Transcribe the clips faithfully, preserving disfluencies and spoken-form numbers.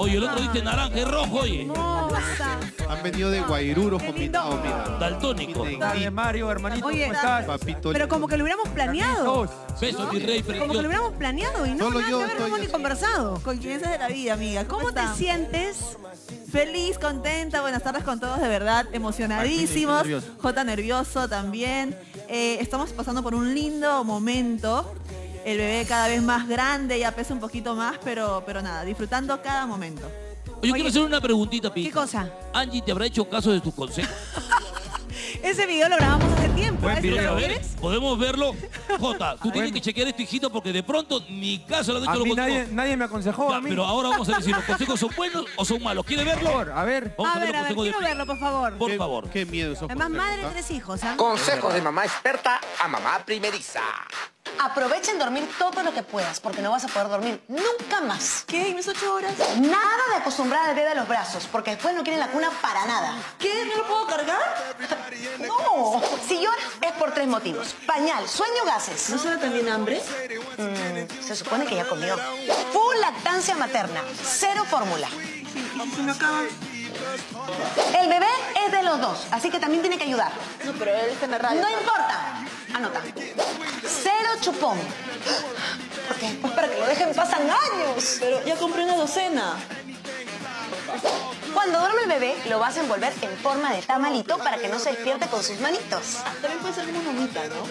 Oye, el otro dice naranja y rojo, oye. Hermosa. Han venido de Guairuros combinados, mira. Daltónico. Dale, Mario, hermanito, Oye, ¿cómo estás? Papito Pero como que lo hubiéramos planeado. Beso, mi rey Como que lo precioso. hubiéramos planeado y no, Solo nada yo que ver, no hemos estoy- ni conversado. Coincidencias de la vida, amiga. ¿Cómo, ¿Cómo te están? sientes? Feliz, contenta. Buenas tardes con todos, de verdad. Emocionadísimos. Ay, nervioso. Jota nervioso también. Eh, estamos pasando por un lindo momento. El bebé cada vez más grande, ya pesa un poquito más, pero, pero nada, disfrutando cada momento. Oye, yo quiero hacer una preguntita, Pi. ¿Qué cosa? Angie, ¿te habrá hecho caso de tus consejos? Ese video lo grabamos hace tiempo. Buen ¿eh? ¿Sí lo video. quieres? ¿Podemos verlo? Jota, tú tienes que chequear esto, hijito, porque de pronto ni caso le han A hecho los mí consejos. nadie, nadie me aconsejó, Ya, a mí. pero ahora vamos a ver si los consejos son buenos o son malos. ¿Quiere Por verlo? favor, a ver. Vamos A ver, a ver, los consejos de quiero Pi. verlo, por favor. Por Qué- favor. Qué miedo esos Además, consejos, madre de ¿ah? tres hijos, ¿ah? Consejos de mamá experta a mamá primeriza. Aprovecha en dormir todo lo que puedas, porque no vas a poder dormir nunca más. ¿Qué? ¿En mis ocho horas? Nada de acostumbrar al bebé a los brazos, porque después no quieren la cuna para nada. ¿Qué? ¿No lo puedo cargar? No. Si lloras es por tres motivos. Pañal, sueño, gases. ¿No será también hambre? Mm, se supone que ya comió. Full lactancia materna, cero fórmula. ¿Y si me acaban? El bebé es de los dos, así que también tiene que ayudar. No, pero él está en la radio. No importa. Anota. Cero chupón. Porque después para que lo dejen pasan años. Pero ya compré una docena. Cuando duerme el bebé, lo vas a envolver en forma de tamalito para que no se despierte con sus manitos. También puede ser como mamita, ¿no?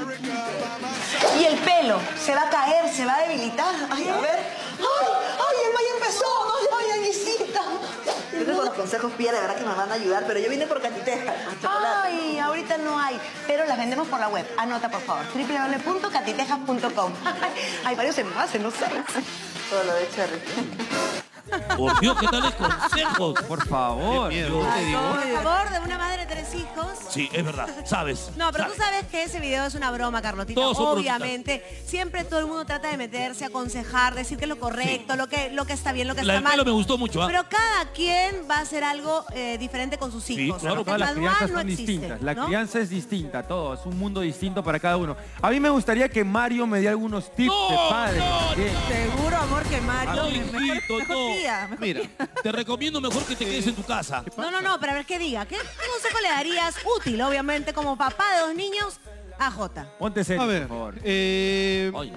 Y el pelo se va a caer, se va a debilitar. Ay, a ver. ¡Ay! ¡Ay, el mayo empezó! ¡Ay, Anisita! Yo creo que con los consejos Pía, de verdad que me van a ayudar, pero yo vine por catitejas. Ay, ahorita no hay, pero las vendemos por la web. Anota, por favor, doble u doble u doble u punto catitejas punto com. Hay varios envases, no sabes. Todo lo de Cherry. Por Dios, ¿qué tales consejos? Por favor. Qué miedo, ¿no te digo? Por favor, de una madre de tres hijos. Sí, es verdad. Sabes. No, pero tú sabes. sabes que ese video es una broma, Carlotita. Todos son Obviamente. Siempre todo el mundo trata de meterse, aconsejar, decir que es lo correcto, lo, que, lo que está bien, lo que La está del pelo mal. me gustó mucho, ¿ah? Pero cada quien va a hacer algo eh, diferente con sus hijos. claro, Porque Todas el las manual crianzas no son existe, distintas. La ¿no? crianza es distinta, todo. Es un mundo distinto para cada uno. A mí me gustaría que Mario me dé algunos tips No, de padre. no, Bien. Seguro, amor, que Mario. No, me- hijito, mejor, mejor no. tía. Mejor Mira, Te recomiendo mejor que te quedes en tu casa. No, no, no, pero a ver qué diga. ¿Qué, qué consejo le darías útil, obviamente, como papá de dos niños a Jota? Ponte serio, a ver, por favor. eh, Oye,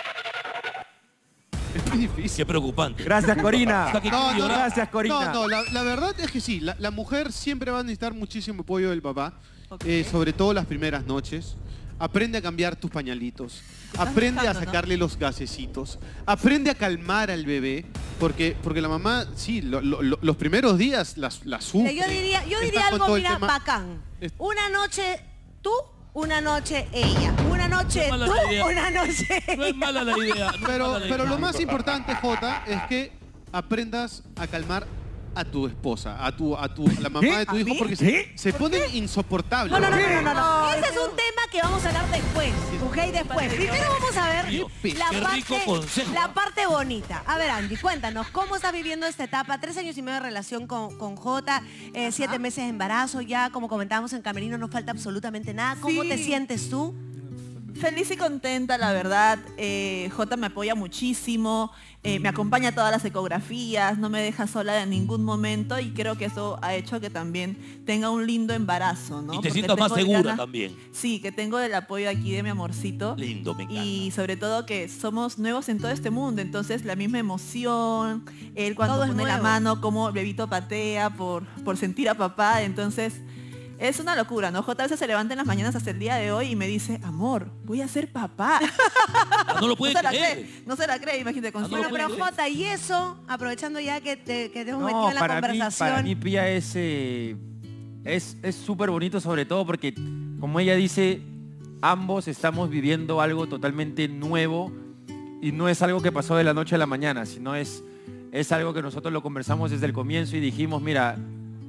es muy difícil. qué preocupante. Gracias, Corina. Está que No, no, llorar. Gracias, Corina. No, no, la, la verdad es que sí, la, la mujer siempre va a necesitar muchísimo apoyo del papá, eh, sobre todo las primeras noches. Aprende a cambiar tus pañalitos, aprende a dejando, ¿no? sacarle los gasecitos, aprende a calmar al bebé, porque, porque la mamá, sí, lo- lo- lo- los primeros días las, las sufre. Yo diría, yo Está diría con algo, todo el mira, tema- bacán. Es- Una noche tú, una noche ella. Una noche No es mala tú, la idea. una noche No es mala la idea. no es Pero, mala la pero idea. lo más importante, Jota, es que aprendas a calmar a tu esposa, a tu, a tu, a la mamá ¿Qué? de tu ¿A hijo, mí? porque se, se ponen insoportables. No, no, no, no, no, no. Ese es un tema que vamos a hablar después, ¿ok? Después. Primero vamos a ver Dios, la qué rico parte, consejo, la ¿eh? parte bonita. A ver, Angie, cuéntanos, ¿cómo estás viviendo esta etapa? Tres años y medio de relación con, con Jota, eh, siete meses de embarazo ya, como comentábamos en Camerino, no falta absolutamente nada. ¿Cómo Sí. te sientes tú? Feliz y contenta, la verdad. Eh, Jota me apoya muchísimo, eh, me acompaña a todas las ecografías, no me deja sola en ningún momento y creo que eso ha hecho que también tenga un lindo embarazo, ¿no? Y te Porque sientas más tengo segura ganas- también. Sí, que tengo el apoyo aquí de mi amorcito. Lindo, me encanta. Y sobre todo que somos nuevos en todo este mundo, entonces la misma emoción, él cuando Todo es pone la nuevo. mano, como el bebito patea por, por sentir a papá, entonces es una locura, ¿no? J a veces se levanta en las mañanas hasta el día de hoy y me dice, amor, voy a ser papá. Ah, no lo puede no se la creer. cree, no se la cree, imagínate, con Ah, no cinco lo puede Pero creer. Jota, y eso, aprovechando ya que te, que te hemos metido No, en la para mí, conversación. para mí Pía es eh, es es súper bonito, sobre todo porque, como ella dice, ambos estamos viviendo algo totalmente nuevo y no es algo que pasó de la noche a la mañana, sino es, es algo que nosotros lo conversamos desde el comienzo y dijimos, mira,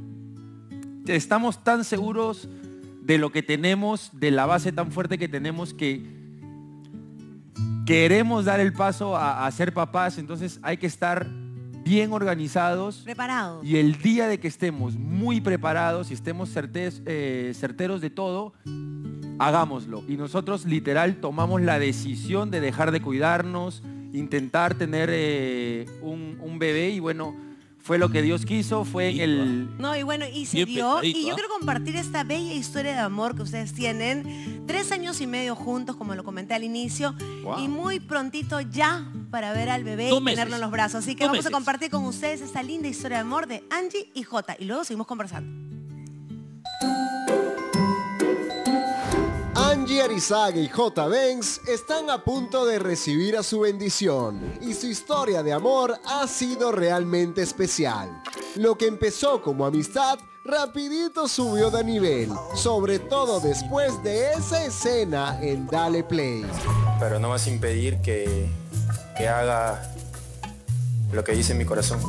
estamos tan seguros de lo que tenemos, de la base tan fuerte que tenemos que queremos dar el paso a, a ser papás, entonces hay que estar bien organizados Preparados. y el día de que estemos muy preparados y estemos certes- eh, certeros de todo, hagámoslo. Y nosotros literal tomamos la decisión de dejar de cuidarnos, intentar tener eh, un, un bebé y bueno, fue lo que Dios quiso, fue en el... No, y bueno, y se Bien dio. pesadito, Y yo ¿ah? quiero compartir esta bella historia de amor que ustedes tienen. Tres años y medio juntos, como lo comenté al inicio. Wow. Y muy prontito ya para ver al bebé Dos y tenerlo meses. en los brazos. Así que Dos vamos meses. a compartir con ustedes esta linda historia de amor de Angie y Jota. Y luego seguimos conversando. Angie Arizaga y J. Benz están a punto de recibir a su bendición y su historia de amor ha sido realmente especial. Lo que empezó como amistad, rapidito subió de nivel, sobre todo después de esa escena en Dale Play. Pero no vas a impedir que, que haga lo que dice mi corazón.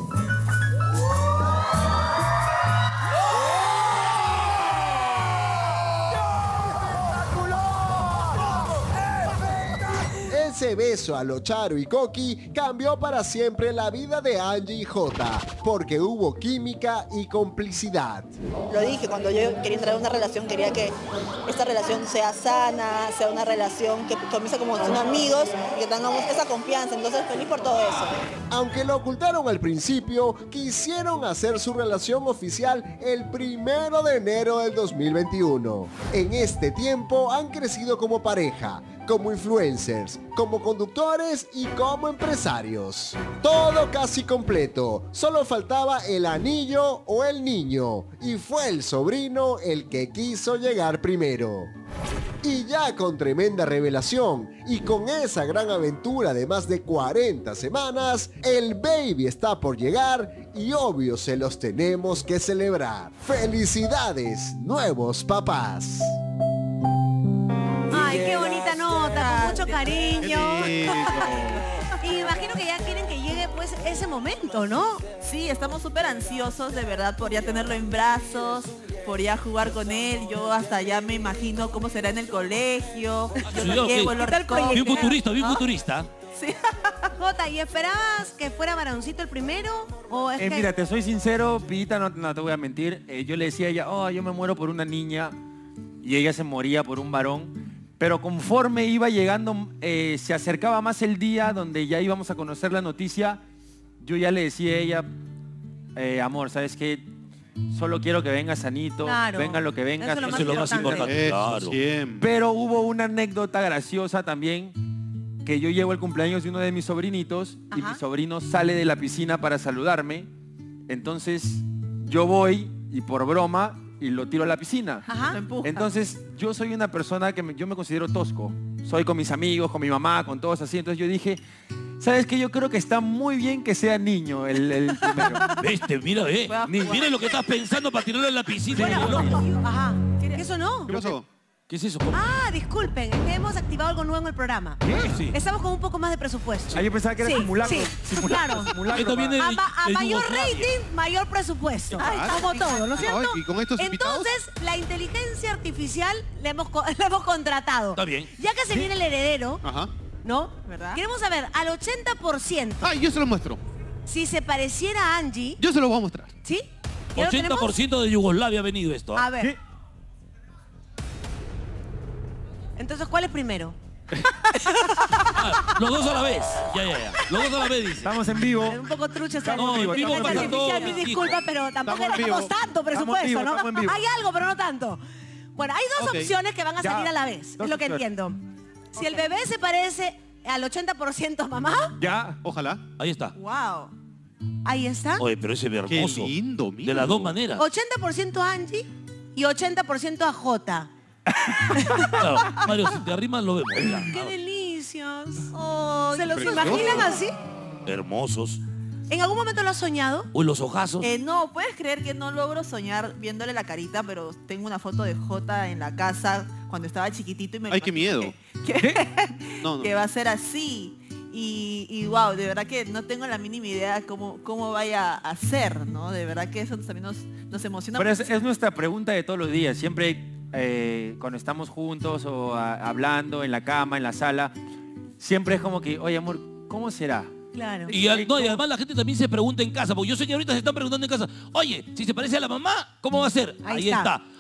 Ese beso a lo Charo y Coqui cambió para siempre la vida de Angie y Jota, porque hubo química y complicidad. Lo dije, cuando yo quería entrar en una relación, quería que esta relación sea sana, sea una relación que comience como son amigos y que tengamos esa confianza. Entonces, feliz por todo eso. Aunque lo ocultaron al principio, quisieron hacer su relación oficial el primero de enero del dos mil veintiuno. En este tiempo han crecido como pareja, como influencers, como conductores y como empresarios. Todo casi completo, solo faltaba el anillo o el niño, y fue el sobrino el que quiso llegar primero. Y ya con tremenda revelación y con esa gran aventura de más de cuarenta semanas, el baby está por llegar y obvio se los tenemos que celebrar. ¡Felicidades, nuevos papás! Ay, qué bonita nota, con mucho cariño. Qué lindo. Y imagino que ya quieren que llegue pues ese momento, ¿no? Sí, estamos súper ansiosos de verdad por ya tenerlo en brazos, por ya jugar con él. Yo hasta ya me imagino cómo será en el colegio. Yo Sí, lo ok. llevo, lo ¿Qué tal recojo. Bien futurista, bien ¿no? futurista. Sí. Jota, ¿y esperabas que fuera varoncito el primero? ¿O es Eh, que... mira, te soy sincero, Pita, no, no te voy a mentir. Eh, yo le decía a ella, oh, yo me muero por una niña. Y ella se moría por un varón. Pero conforme iba llegando, eh, se acercaba más el día donde ya íbamos a conocer la noticia, yo ya le decía a ella, eh, amor, ¿sabes qué? Solo quiero que venga sanito, Claro. venga lo que venga. Eso es lo Eso es lo más importante, Eso, claro. siempre. Pero hubo una anécdota graciosa también, que yo llevo el cumpleaños de uno de mis sobrinitos y Ajá. mi sobrino sale de la piscina para saludarme. Entonces yo voy y por broma y lo tiro a la piscina. Ajá. Lo empuja. Entonces yo soy una persona que me- yo me considero tosco. Soy con mis amigos, con mi mamá, con todos así. Entonces yo dije, ¿sabes qué? Yo creo que está muy bien que sea niño el, el primero. Viste, mira, ve. Voy a Ni- jugar. Mira lo que estás pensando para tirarlo en la piscina. Bueno, ajá. ¿Qué eso no? ¿Qué pasó? ¿Qué es eso? ¿Cómo? Ah, disculpen, es que hemos activado algo nuevo en el programa. Sí. Estamos con un poco más de presupuesto. Ah, yo pensaba que era Sí, simulacro. sí, simulacro, claro. simulacro Esto para- viene A, de- ma- a de mayor Yugoslavia. rating, mayor presupuesto. Claro. Como todo, ¿no es cierto? Ay, ¿y con estos invitados? Entonces, la inteligencia artificial la hemos, co- la hemos contratado. Está bien. Ya que se viene el heredero, Ajá. ¿no? ¿Verdad? Queremos saber, al ochenta por ciento, Ay, yo se lo muestro. si se pareciera a Angie, Yo se lo voy a mostrar. ¿sí? ¿Ya lo ochenta por ciento de Yugoslavia ha venido esto. tenemos? ¿ah? A ver. Entonces, ¿cuál es primero? Ah, los dos a la vez. Ya, ya, ya. Los dos a la vez, dice. Estamos en vivo. Un poco trucha esa Estamos en vivo, inteligencia estamos en vivo. artificial, mil Estamos en disculpas, pero tampoco Estamos en tenemos vivo. tanto Estamos en presupuesto, vivo, ¿no? estamos en vivo. Hay algo, pero no tanto. Bueno, hay dos Ok. opciones que van a Ya, salir a la vez, es dos lo que opciones. entiendo. Si el bebé se parece al ochenta por ciento a mamá, Ya. Ojalá. Ahí está. Wow. ahí está. Oye, pero ese es Qué hermoso. lindo, mira. De las dos maneras. ochenta por ciento a Angie y ochenta por ciento a Jota. Claro, Mario, si te arrimas lo vemos. Ya. ¡Qué delicias! ¿Se los Precioso. imaginan así? Hermosos. ¿En algún momento lo has soñado? Uy, los ojazos. Eh, no, puedes creer que no logro soñar viéndole la carita, pero tengo una foto de Jota en la casa cuando estaba chiquitito y me Ay, qué imagino miedo. Que, que- No, no. que va a ser así. Y, y wow, de verdad que no tengo la mínima idea cómo, cómo vaya a ser, ¿no? De verdad que eso también nos, nos emociona. Pero es, es nuestra pregunta de todos los días. Siempre eh, cuando estamos juntos o a- hablando en la cama, en la sala, siempre es como que, oye amor, ¿cómo será? Claro. Y, al- no, y además la gente también se pregunta en casa, porque yo sé que ahorita se están preguntando en casa, oye, si se parece a la mamá, ¿cómo va a ser? Ahí Ahí, está. está.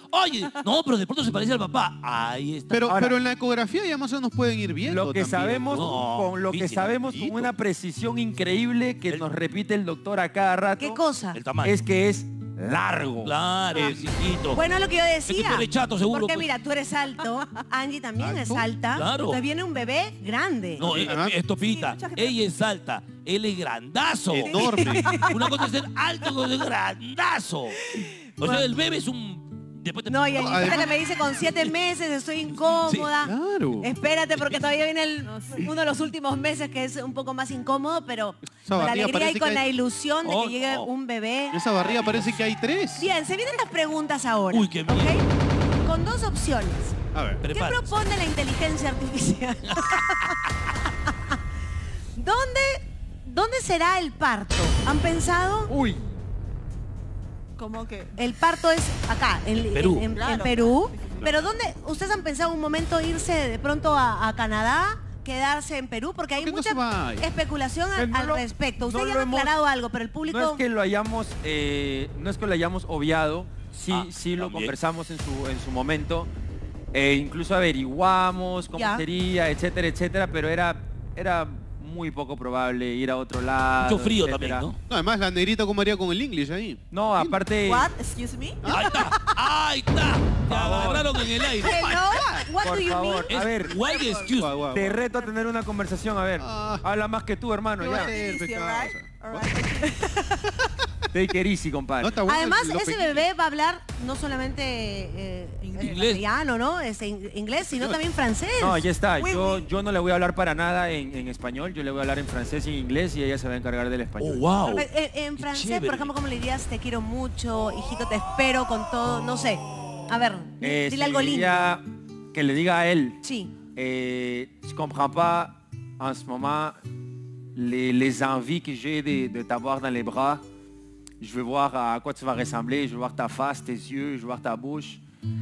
Oye, no, pero de pronto se parece al papá. Ahí está. Pero, Ahora- pero en la ecografía ya más o menos pueden ir viendo Lo que también. sabemos, No, con lo que difícil, sabemos con una precisión increíble que nos repite el doctor a cada rato. ¿Qué cosa? El tamaño. Es que es largo. Claro, es hijito. Bueno, lo que yo Es que decía. tú eres chato, seguro, Porque pues. mira, tú eres alto, Angie también es ¿Alto? alta. Claro. Entonces viene un bebé grande. No, eh, Además- esto pita. Sí, mucha gente- Ella es alta, él es grandazo. Enorme. Una cosa es ser alto, otra cosa es grandazo. O sea, el bebé es un... Después te... No, y Angie además- que me dice con siete meses estoy incómoda. Claro. Espérate porque todavía viene el- uno de los últimos meses que es un poco más incómodo, pero Esa con la barriga alegría y parece con que la hay- ilusión de Oh, que llegue oh. un bebé. En esa barriga parece que hay tres. Bien, se vienen las preguntas ahora. Uy, qué ¿ok? miedo. Con dos opciones. A ver. ¿Qué Prepárate. propone la inteligencia artificial? ¿Dónde, ¿Dónde será el parto? ¿Han pensado? Uy, ¿Cómo que? El parto es acá, en Perú. en- en- en Claro. Perú. Pero ¿dónde? ¿Ustedes han pensado un momento irse de pronto a, a Canadá? Quedarse en Perú, porque hay ¿Por qué no mucha se vaya? especulación Pues al, no al lo- respecto. Usted no ya lo ha hemos- aclarado algo, pero el público... no es que lo hayamos, eh, no es que lo hayamos obviado, sí, Ah, sí lo también. conversamos en su, en su momento. E incluso averiguamos cómo Ya. sería, etcétera, etcétera, pero era, era muy poco probable ir a otro lado. Mucho frío etcétera. también, ¿no? No, además la negrita cómo haría con el inglés ahí. No, aparte, What? Excuse me? Ahí está, ahí está. Te favor. agarraron en el aire. Hello, what por do you favor, mean? a ver, Why excuse? Guau, guau, te guau. reto a tener una conversación, a ver. Ah. Habla más que tú, hermano, ¿Qué va a ya. hacer, Easy, pecado? alright? Alright. Take it easy, compadre. No, está bueno Además, los ese pequeños. bebé va a hablar no solamente eh, Inglés. castellano, ¿no? Este, in- inglés, sino también francés. No, ya está. Oui, Yo, oui. yo no le voy a hablar para nada en, en español. Yo le voy a hablar en francés y en inglés y ella se va a encargar del Oh, español. wow. Perfecto. Eh, en Qué francés, chévere. por ejemplo, ¿cómo le dirías? Te quiero mucho, hijito, te espero con todo, no sé. A ver, Eh, dile algo lindo. sería que le diga a él, Sí. eh, je comprends pas en ce moment les, les envies que j'ai de, de t'avoir dans les bras. Je veux voir à quoi tu vas ressembler, je veux voir ta face, tes yeux, je veux voir ta bouche.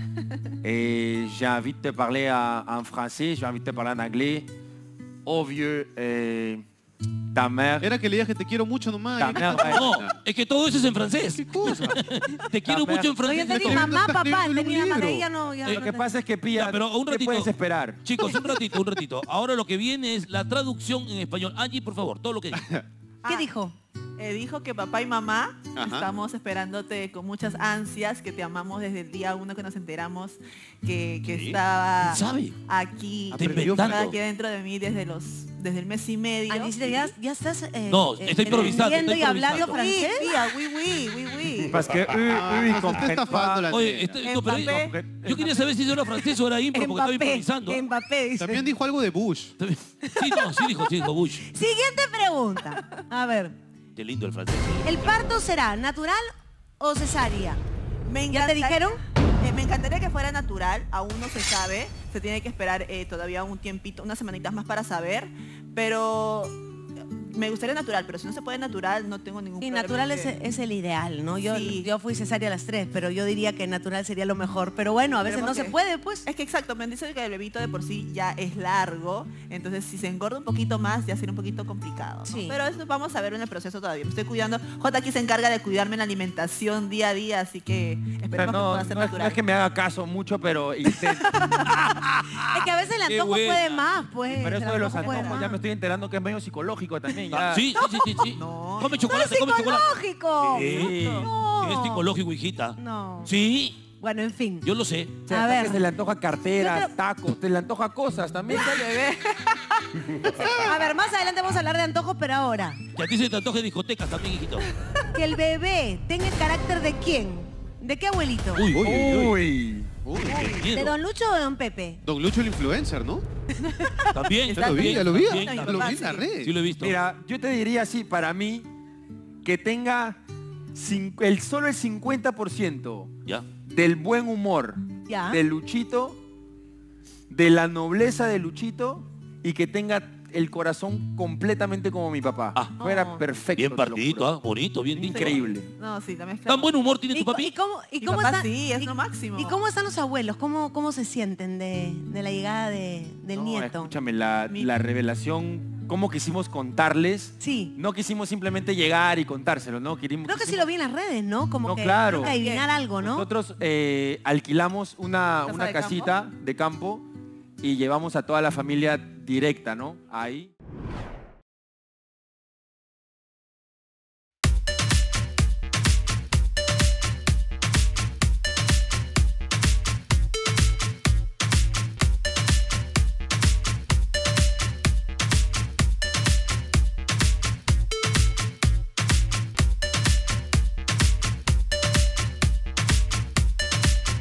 Et j'ai envie de te parler en, en français, j'ai envie de te parler en anglais. Oh vieux, eh, ta mère. Era que le digas que te quiero mucho nomás. Ta mère va No, être- es que todo eso es en francés. ¿Qué cosa? Te quiero Dame. mucho en No, yo francés. entendí escribiendo- mamá, está papá, escribiendo entendí un mamá, de libro. ella no. Ya Eh, no Lo que entendí. pasa es que pilla, Ya, pero un ¿qué ratito. puedes esperar? Chicos, un ratito, un ratito. Ahora lo que viene es la traducción en español. Angie, por favor, todo lo que diga. ¿Qué Ah, dijo? eh, dijo que papá y mamá Ajá. estamos esperándote con muchas ansias, que te amamos desde el día uno que nos enteramos que, que Sí. estaba ¿Quién sabe? aquí, Está estaba inventando. aquí dentro de mí desde los desde el mes y medio. Alicia, ya, ya estás eh, No, eh, está improvisando, entendiendo está y hablando improvisando. francés. Oui, tía, oui, oui, oui, oui. Parce que eux, Ah, eux, ils nos está comprennent estafando pas. la Oye, negra. este- no, pero Mbappé. yo quería saber si eso era francés o era impro, porque estaba Mbappé, improvisando. Mbappé dice. También dijo algo de Bush. Sí, no, sí dijo, sí dijo Bush. Siguiente pregunta. A ver, Qué lindo el francés. ¿el parto será natural o cesárea? Me ¿Ya te encanta- dijeron? Eh, me encantaría que fuera natural, aún no se sabe, se tiene que esperar eh, todavía un tiempito, unas semanitas más para saber, pero me gustaría natural, pero si no se puede natural, no tengo ningún Y problema. natural en es, que- es el ideal, ¿no? Yo, Sí. yo fui cesárea a las tres, pero yo diría que natural sería lo mejor. Pero bueno, a veces no Esperemos se que- puede, pues. Es que exacto, me han dicho que el bebito de por sí ya es largo, entonces si se engorda un poquito más ya será un poquito complicado, ¿no? Sí. Pero eso vamos a ver en el proceso todavía. Me estoy cuidando. J aquí se encarga de cuidarme en la alimentación día a día, así que O sea, esperemos que no, pueda ser no es, no natural. es que me haga caso mucho, pero intento. Es que a veces el Qué antojo buena. puede más, pues. Pero el eso de los antojo puede antojos ya más. me estoy enterando que es medio psicológico también. Ya. Ah, sí, sí, sí, sí, sí. No. Come ¡No es chocolate, come chocolate. psicológico! Sí, No. sí, es psicológico, hijita. No. Sí, Bueno, en fin. yo lo sé. O sea, A hasta ver. que se le antoja carteras, Yo te- tacos, te le antoja cosas también. Bebé. A ver, más adelante vamos a hablar de antojos, pero ahora. Que a ti se te antoje discotecas también, hijito. Que el bebé tenga el carácter de quién. ¿De qué abuelito? Uy, uy, uy. Uy. Uy, Qué ¿De miedo. Don Lucho o de Don Pepe? Don Lucho el influencer, ¿no? También. Ya lo vi, ya lo vi. también, Ya también. lo vi en la red. Sí lo he visto. Mira, yo te diría así, para mí, que tenga cin- el solo el cincuenta por ciento Ya. del buen humor Ya. de Luchito, de la nobleza de Luchito y que tenga el corazón completamente como mi papá. Ah. Fuera Oh. perfecto. Bien te lo partidito, juro. ¿ah? Bonito, bien dicho. Increíble. No, sí, la mezcla. ¿Tan buen humor tiene ¿Y, tu co- papi? y cómo, y Mi cómo papá están, sí, es y- lo máximo. ¿Y cómo están los abuelos? ¿Cómo, cómo se sienten de, de la llegada de- del No, nieto? escúchame, la, Mi- la revelación cómo quisimos contarles. Sí. No quisimos simplemente llegar y contárselo, ¿no? Querimos, Creo que sí lo vi en las redes, ¿no? Como No, que, claro. creo que adivinar algo, ¿no? Nosotros eh, alquilamos una, ¿Casa una de casita de campo y llevamos a toda la familia directa, ¿no? Ahí.